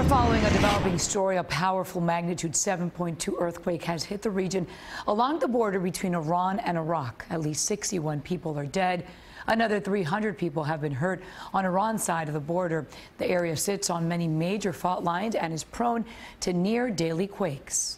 We're following a developing story. A powerful magnitude 7.2 earthquake has hit the region along the border between Iran and Iraq. At least 61 people are dead. Another 300 people have been hurt on Iran's side of the border. The area sits on many major fault lines and is prone to near daily quakes.